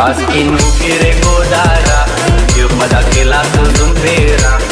Askin quiere godara, eu pada que la tu zumpera.